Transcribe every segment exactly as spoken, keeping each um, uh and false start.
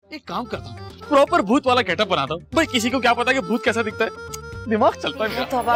एक काम करता हूँ, प्रॉपर भूत वाला गेटअप बनाता हूँ। भाई किसी को क्या पता कि भूत कैसा दिखता है, दिमाग चलता है मेरा।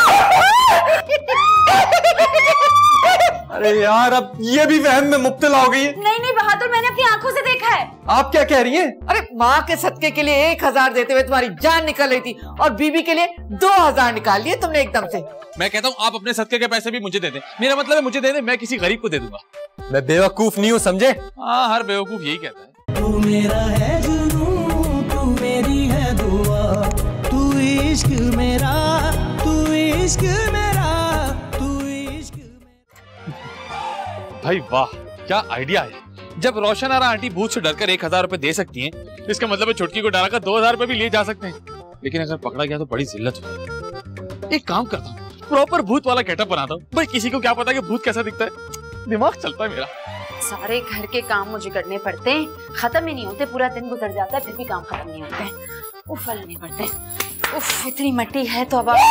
अरे यार, अब ये भी वहम में मुब्तला हो गई है। नहीं नहीं बहादुर, मैंने अपनी आंखों से देखा है। आप क्या कह रही हैं? अरे माँ के सदके के लिए एक हजार देते हुए तुम्हारी जान निकल रही थी और बीबी के लिए दो हजार निकाल लिए तुमने एकदम से। मैं कहता हूँ आप अपने सदके के पैसे भी मुझे दे दें। मेरा मतलब है मुझे दे दें, मैं किसी गरीब को दे दूंगा। मैं बेवकूफ नहीं हूँ, समझे? हाँ, हर बेवकूफ यही कहता है। तू मेरा है जुनून, तू मेरी है दुआ, तू इश्क मेरा, तू इश्क मेरा, तू इश्क मेरा। भाई वाह, क्या आइडिया है। जब रोशन आरा आंटी भूत से डरकर एक हजार रुपए दे सकती हैं, इसका मतलब है छुटकी को डराकर दो हजार रुपए भी लिए जा सकते हैं। लेकिन अगर पकड़ा गया तो बड़ी जिल्लत होगी। एक काम करता हूँ, प्रॉपर भूत वाला गेटअप बनाता हूँ। भाई किसी को क्या पता कि भूत कैसा दिखता है, दिमाग चलता है मेरा। सारे घर के काम मुझे करने पड़ते हैं, खत्म ही नहीं होते। पूरा दिन गुजर जाता है फिर भी काम खत्म नहीं होते। उफ, फल नहीं पड़ते। उफ, इतनी मट्टी है तो अब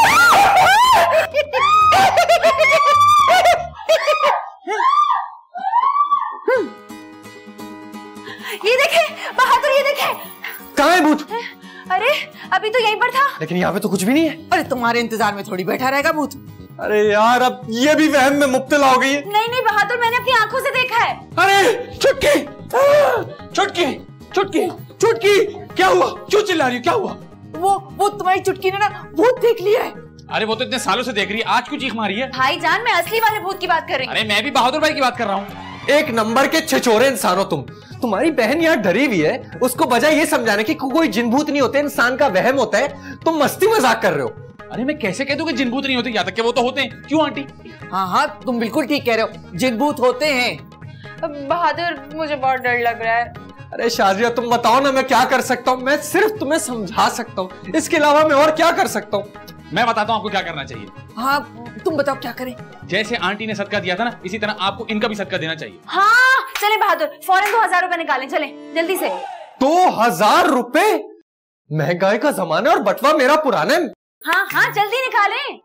ये देखे बहादुर, ये देखे। कहाँ है भूत? अरे अभी तो यहीं पर था। लेकिन यहाँ पे तो कुछ भी नहीं है। अरे तुम्हारे इंतजार में थोड़ी बैठा रहेगा भूत। अरे यार, अब ये भी वहम में मुब्तला हो गई है। नहीं नहीं बहादुर, मैंने अपनी आंखों से देखा है। अरे छुटकी, छुटकी, छुटकी, छुटकी, क्या हुआ? क्यों चिल्ला रही हो? क्या हुआ? वो वो तुम्हारी चुटकी ने ना भूत देख लिया है। अरे वो तो इतने सालों से देख रही है, आज क्यों चीख मारी है? भाईजान, मैं असली वाले भूत की बात कर रही हूँ। अरे मैं भी बहादुर भाई की बात कर रहा हूँ। एक नंबर के छिछोरे इंसान हो तुम। तुम्हारी बहन यहाँ डरी हुई है, उसको बजाय ये समझाने की कोई जिन भूत नहीं होते, इंसान का वहम होता है, तुम मस्ती मजाक कर रहे हो। अरे मैं कैसे कह दूं कि जिन भूत नहीं होते, यहाँ तक कि वो तो होते हैं। क्यों आंटी? हाँ हाँ, तुम बिल्कुल ठीक कह रहे हो, जिन भूत होते हैं। बहादुर, मुझे बहुत डर लग रहा है। अरे शाजिया, तुम बताओ ना, मैं क्या कर सकता हूँ? मैं सिर्फ तुम्हें समझा सकता हूँ, इसके अलावा मैं और क्या कर सकता हूँ? मैं बताता हूँ आपको क्या करना चाहिए। हाँ, तुम बताओ क्या करें। जैसे आंटी ने सदका दिया था ना, इसी तरह आपको इनका भी सदका देना चाहिए। हाँ चले बहादुर, फौरन दो हजार रुपए निकालें, चले जल्दी से। दो हजार रुपए? महंगाई का जमाना और बटवा मेरा पुराना है। हाँ हाँ जल्दी निकालें।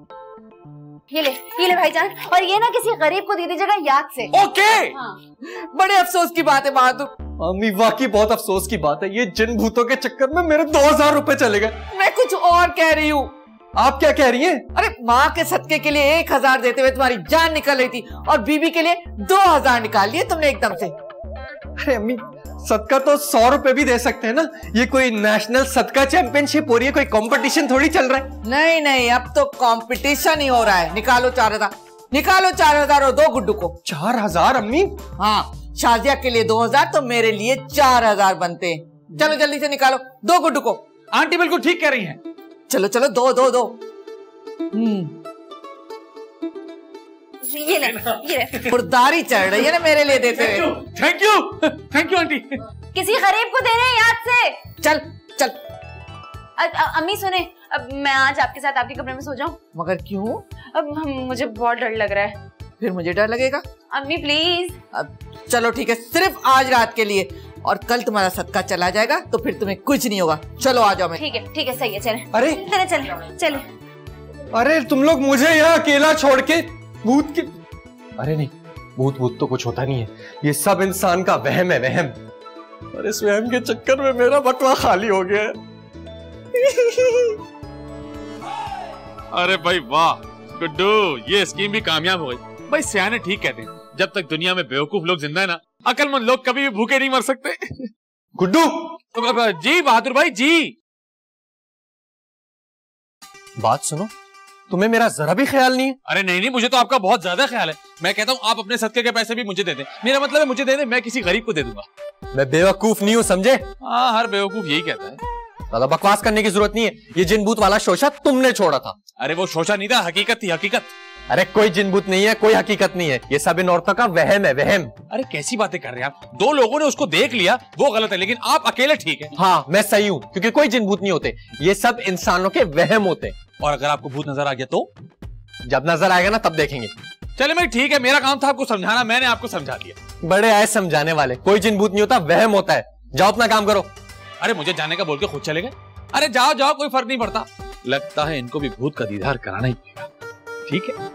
ये ले, ये ले भाईजान, और ये ना किसी गरीब को दे दीजिएगा याद से। ओके। हाँ। बड़े अफसोस की बात है बहादुर। अम्मी, वाकई बहुत अफसोस की बात है, ये जिन भूतों के चक्कर में मेरे दो हजार रुपए चले गए। मैं कुछ और कह रही हूँ। आप क्या कह रही हैं? अरे माँ के सदके के लिए एक हजार देते हुए तुम्हारी जान निकल रही थी और बीबी के लिए दो हजार निकाल लिए तुमने एकदम से। अरे अम्मी, सदका तो सौ रुपए भी दे सकते हैं ना। ये कोई नेशनल सदका चैंपियनशिप हो रही है, कोई कंपटीशन थोड़ी चल रहा है। नहीं नहीं, अब तो कंपटीशन ही हो रहा है। निकालो चार हजार, निकालो चार हजार और दो गुड्डू को। चार हजार अम्मी? हाँ, शाजिया के लिए दो हजार तो मेरे लिए चार हजार बनते हैं। चलो जल्दी से निकालो, दो गुड्डू को। आंटी बिल्कुल ठीक कह रही हैं। चलो चलो, दो दो दो। हम्म, ये ले, ये ले। खुरदारी चढ़ रही है ना मेरे लिए देते हुए। Thank you, thank you aunty. किसी गरीब को दे रहे हैं याद से। चल चल। अ- अ- अम्मी सुने, अब मैं आज आपके साथ आपके कमरे में सो जाऊं? मगर क्यों? अब हम, मुझे बहुत डर लग रहा है। फिर मुझे डर लगेगा। अम्मी प्लीज। अब चलो ठीक है, सिर्फ आज रात के लिए, और कल तुम्हारा सदका चला जाएगा तो फिर तुम्हें कुछ नहीं होगा। चलो आ जाओ। मैं ठीक है ठीक है, सही है, चले। अरे चले चले चले। अरे तुम लोग मुझे यहाँ अकेला छोड़ के भूत के... अरे नहीं, भूत भूत तो कुछ होता नहीं है, ये सब इंसान का वहम है, वहम। और इस वहम के चक्कर में मेरा बटवा खाली हो गया है। अरे भाई वाह गुड्डू, ये स्कीम भी कामयाब हो गई। भाई सियाने ठीक कहते हैं, जब तक दुनिया में बेवकूफ लोग जिंदा है ना, अकलमंद लोग कभी भी भूखे नहीं मर सकते। गुड्डू! जी बहादुर भाई जी। बात सुनो, तुम्हें मेरा जरा भी ख्याल नहीं है? अरे नहीं नहीं, मुझे तो आपका बहुत ज्यादा ख्याल है। मैं कहता हूँ आप अपने सदके के पैसे भी मुझे दे दें। मेरा मतलब है मुझे दे दें, मैं किसी गरीब को दे दूंगा। मैं बेवकूफ नहीं हूँ, समझे? हाँ, हर बेवकूफ यही कहता है। ज्यादा बकवास करने की जरूरत नहीं है, ये जिन भूत वाला शोशा तुमने छोड़ा था। अरे वो शोशा नहीं था, हकीकत थी, हकीकत। अरे कोई जिन भूत नहीं है, कोई हकीकत नहीं है, ये सब इन औरतों का वहम है, वहम। अरे कैसी बातें कर रहे हैं आप? दो लोगों ने उसको देख लिया, वो गलत है, लेकिन आप अकेले ठीक है। हाँ, मैं सही हूँ, क्योंकि कोई जिन भूत नहीं होते, ये सब इंसानों के वहम होते हैं। और अगर आपको भूत नजर आ गया तो? जब नजर आएगा ना तब देखेंगे। चले मैं ठीक है, मेरा काम था आपको समझाना, मैंने आपको समझा दिया। बड़े आए समझाने वाले, कोई जिन भूत नहीं होता, वहम होता है। जाओ अपना काम करो। अरे मुझे जाने का बोल के खुद चले गए। अरे जाओ जाओ, कोई फर्क नहीं पड़ता। लगता है इनको भी भूत का दीदार कराना ही पड़ेगा। ठीक है।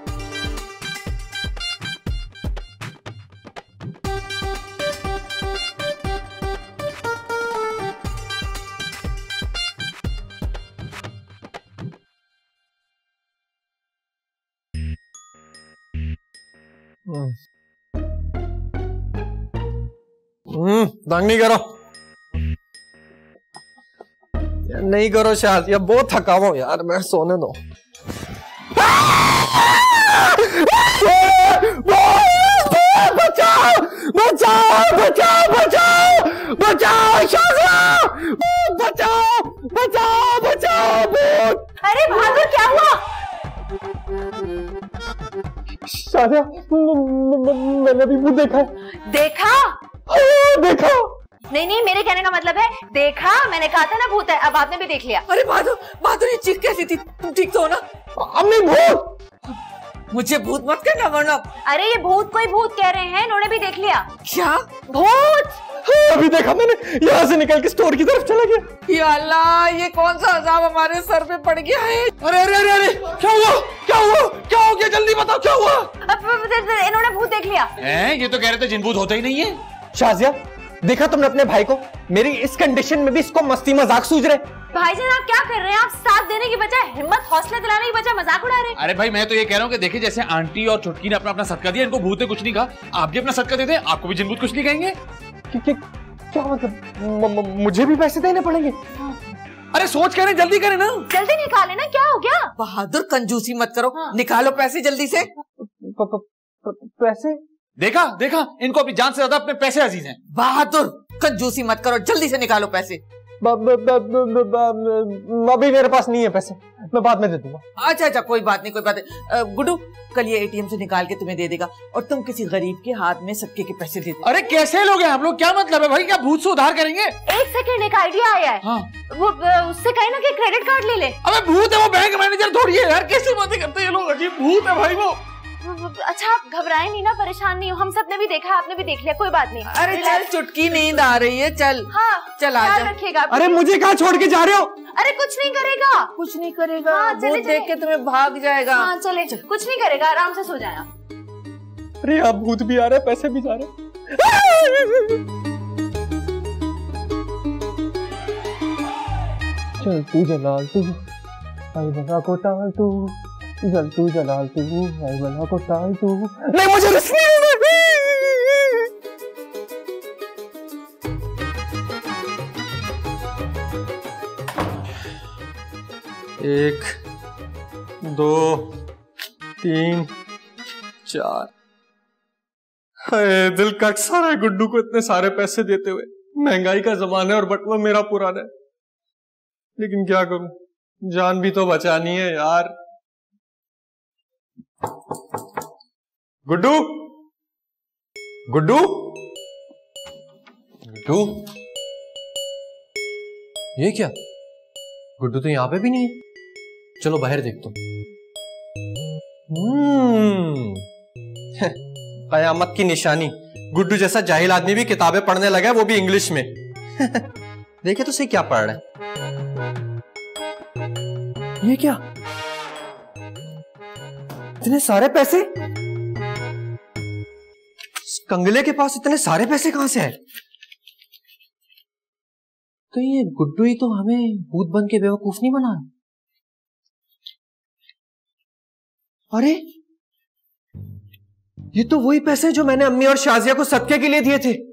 हम्म तंग नहीं करो, नहीं करो शायद, ये बहुत थका हुआ यार, मैं सोने दो। बचाओ बचाओ बचाओ बचाओ बचाओ शाज़िया, बचाओ बचाओ बचाओ भूत। अरे बहादुर क्या हुआ? शाज़िया मैंने भी भूत देखा है। देखा? देखा? नहीं नहीं, मेरे कहने का मतलब है देखा, मैंने कहा था ना भूत है, अब आपने भी देख लिया। अरे बहादुर, बहादुर ये चीख कैसी थी? तुम ठीक तो हो ना? अम्मी भूत, मुझे भूत मत कहना वरना। अरे ये भूत कोई भूत कह रहे हैं, इन्होंने भी देख लिया। क्या भूत? अभी देखा मैंने, यहाँ से निकल के स्टोर की तरफ चला गया। या अल्लाह, ये कौन सा अजाब हमारे सर पे पड़ गया है? अरे अरे अरे अरे क्या हुआ, क्या हुआ, क्या हो गया, जल्दी बताओ क्या हुआ। इन्होंने भूत देख लिया। हैं? ये तो कह रहे थे जिन भूत होते ही नहीं है। शाज़िया देखा तुमने अपने भाई को, मेरी इस कंडीशन में भी इसको मस्ती मजाक सूझ रहे। भाईजान आप क्या कर रहे हैं? आप साथ देने की बजाय, हिम्मत हौसला दिलाने की बजाय मजाक उड़ा रहे हैं। अरे भाई मैं तो ये कह रहा हूँ कि देखिए जैसे आंटी और चुटकी ने अपना अपना सदका दिया, इनको भूत ने कुछ नहीं कहा, आप भी अपना सदका दे दें, आपको भी जिन भूत कुछ नहीं कहेंगे। कि, कि, क्या मतलब मुझे भी पैसे देने पड़ेंगे? अरे सोच करें, जल्दी करें ना, जल्दी निकाले ना, क्या हो गया? बहादुर कंजूसी मत करो, निकालो पैसे जल्दी से। प, प, प, पैसे? देखा देखा, इनको अपनी जान से ज्यादा अपने पैसे अजीज हैं। बहादुर कंजूसी मत करो, जल्दी से निकालो पैसे। ब, ब, ब, ब, ब, ब, अभी मेरे पास नहीं है पैसे, मैं बाद में दे दूंगा। अच्छा अच्छा कोई बात नहीं, कोई बात नहीं। गुड्डू कल ये एटीएम से निकाल के तुम्हें दे देगा और तुम किसी गरीब के हाथ में सबके के पैसे दे दो। अरे कैसे लोग हैं हम लोग, क्या मतलब है भाई, क्या भूत से उधार करेंगे? एक सेकंड, एक आइडिया आया है। हाँ। वो उससे कहीं ना कि क्रेडिट कार्ड ले ले। अबे भूत है वो, बैंक मैनेजर थोड़ी है यार, कैसी बातें करते हैं ये लोग, अजीब भूत है भाई वो। अच्छा आप घबराएं नहीं ना, परेशान नहीं हो, हम सब ने भी देखा, आपने भी देख लिया, कोई बात नहीं। अरे चल, चुटकी नींद आ रही है, चल। हाँ चल आ जा। रखिएगा। अरे मुझे कहाँ छोड़ के जा रहे हो? अरे कुछ नहीं करेगा, कुछ नहीं करेगा, हाँ, भूत चले, देख के तुम्हें भाग जाएगा। हाँ चले, कुछ नहीं करेगा, आराम से सो जाना। अरे आप भूत भी आ रहे, पैसे भी जा रहे। चल तू जलाल तू, आई बना को टाल तू, जल तू जलाल तू, आई बना को टाल तू। नहीं मुझे रिस्क नहीं है। एक दो तीन चार, हाय दिल कट सा रहा है गुड्डू को इतने सारे पैसे देते हुए। महंगाई का जमाना है और बटुआ मेरा पुराना है, लेकिन क्या करूं, जान भी तो बचानी है यार। गुड्डू गुड्डू गुड्डू, ये क्या, गुड्डू तो यहां पे भी नहीं है। चलो बाहर देखता हूं। हम्म कयामत की निशानी, गुड्डू जैसा जाहिल आदमी भी किताबें पढ़ने लगा है, वो भी इंग्लिश में। देखे तो सही क्या पढ़ रहा है। ये क्या, इतने सारे पैसे, कंगले के पास इतने सारे पैसे कहां से आए? तो ये गुड्डू ही तो हमें भूत बन के बेवकूफ नहीं बना। अरे ये तो वही पैसे जो मैंने अम्मी और शाजिया को सदके के लिए दिए थे।